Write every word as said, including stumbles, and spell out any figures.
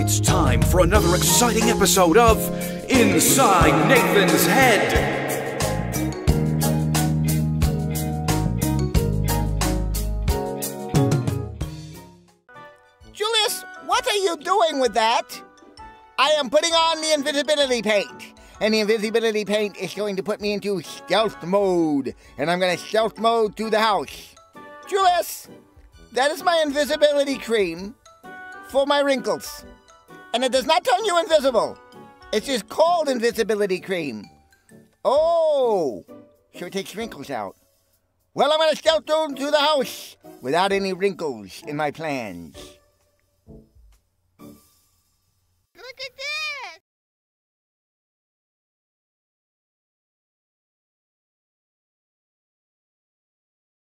It's time for another exciting episode of Inside Nathan's Head. Julius, what are you doing with that? I am putting on the invisibility paint. And the invisibility paint is going to put me into stealth mode. And I'm going to stealth mode through the house. Julius, that is my invisibility cream for my wrinkles. And it does not turn you invisible. It's just called invisibility cream. Oh, so it takes wrinkles out. Well, I'm going to stealth through the house without any wrinkles in my plans. Look at this!